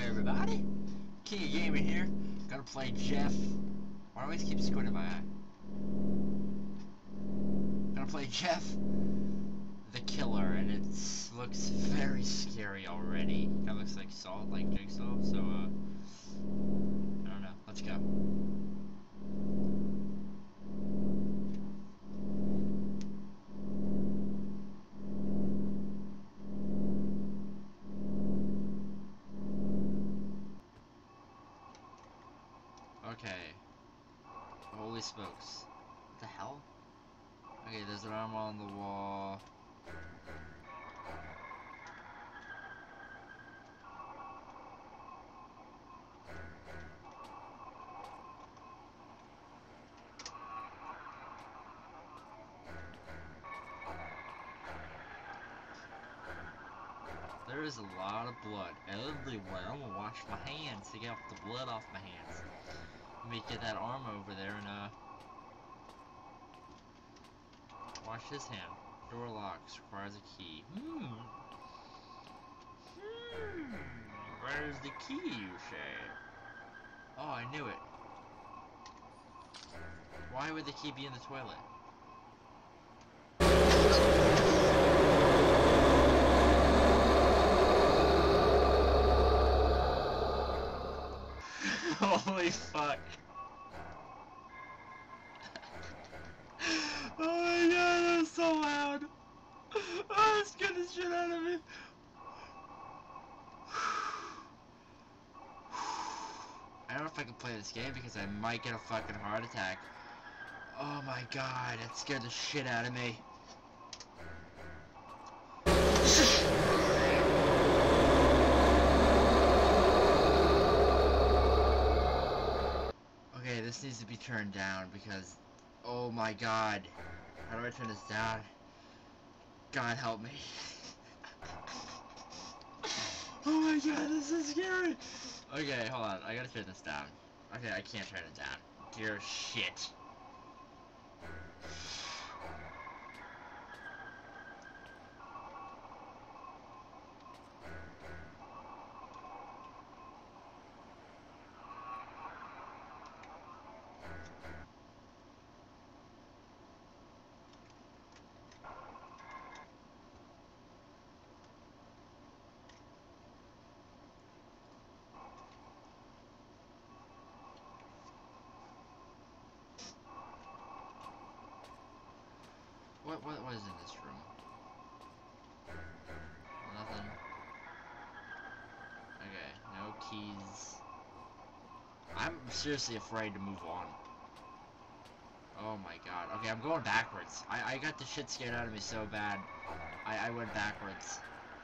everybody, King of Gaming here. Gonna play Jeff. Why do I always keep squinting my eye? Gonna play Jeff the Killer, and it looks very scary already. Kinda looks like Salt, like Jigsaw, so I don't know. Let's go. Okay. Holy smokes. What the hell? Okay, there's an arm on the wall. There is a lot of blood everywhere. I'm gonna wash my hands to get the blood off my hands. Let me get that arm over there and wash his hand. Door locks, requires a key. Where's the key, you say? Oh, I knew it. Why would the key be in the toilet? Holy fuck. Oh my god, that's so loud. Oh, it scared the shit out of me. I don't know if I can play this game because I might get a fucking heart attack. Oh my god, that scared the shit out of me. Okay, this needs to be turned down because, oh my god. How do I turn this down? God help me. Oh my god, this is scary. Okay, hold on. I gotta turn this down. Okay, I can't turn it down. Dear shit. What is in this room? Nothing. Okay, no keys. I'm seriously afraid to move on. Oh my god. Okay, I'm going backwards. I got the shit scared out of me so bad. I went backwards.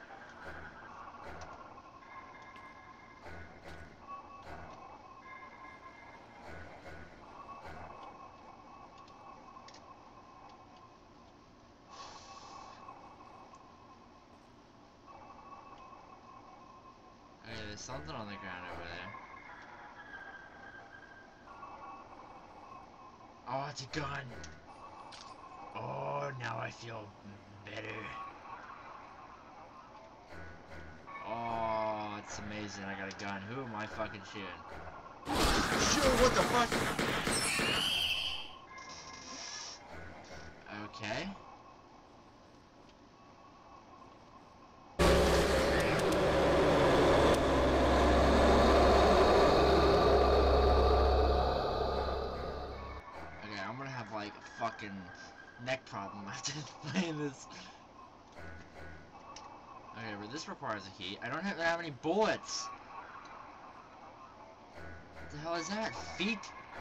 Okay, there's something on the ground over there. Oh, it's a gun. Oh, now I feel better. Oh, it's amazing. I got a gun. Who am I fucking shooting? Shoot, what the fuck? Okay. I'm gonna have like a fucking neck problem after playing this. Okay, but this requires a key. I don't have any bullets. What the hell is that? Feet?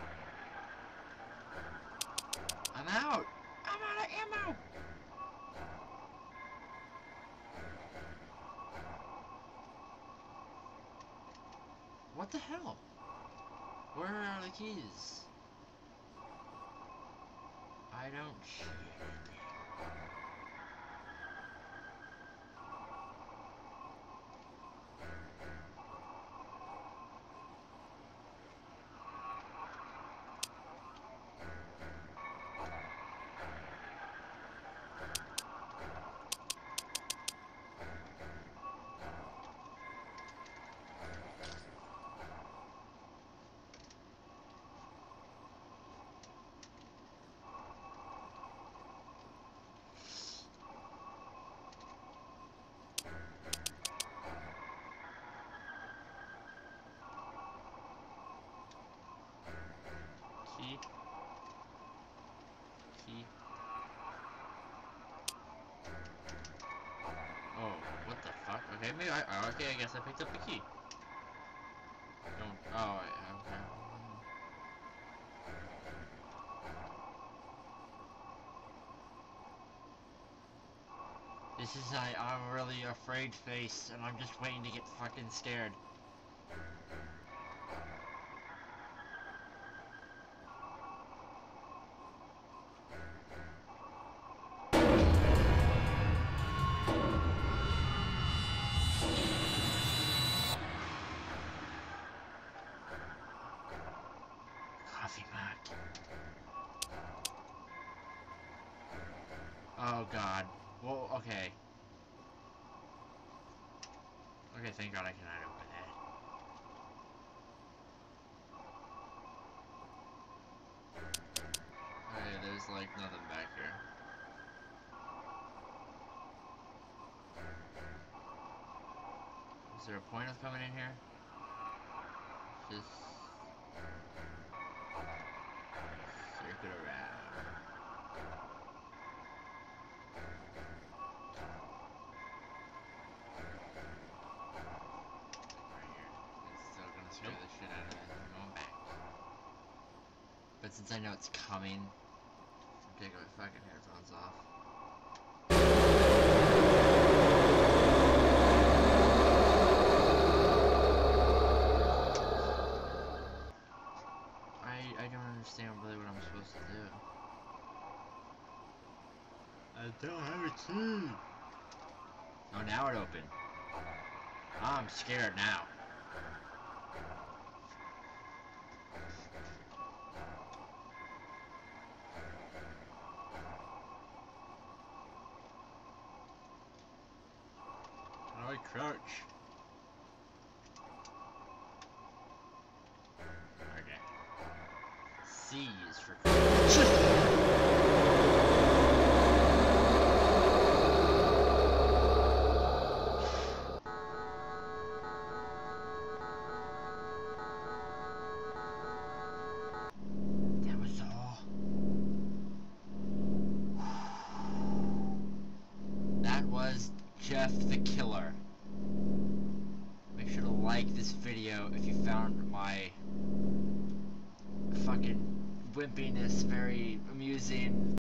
I'm out. I'm out of ammo. What the hell? Where are the keys? I don't see anything. maybe okay, I guess I picked up the key. Don't, oh, okay. This is I'm really afraid face, and I'm just waiting to get fucking scared. Coffee Mac. Oh god. Well, okay. Okay, thank god I can hide over there. Okay, there's like nothing back here. Is there a point of coming in here? Just circle around. Right here. It's still gonna scare the shit out of me. I'm going back. But since I know it's coming, I'm taking my fucking headphones off. I don't understand really what I'm supposed to do. I don't have a key. Oh, now it opened. I'm scared now. How do I crouch? Okay. C is for That was all. That was Jeff the Killer. Make sure to like this video if you found my fucking wimpiness very amusing.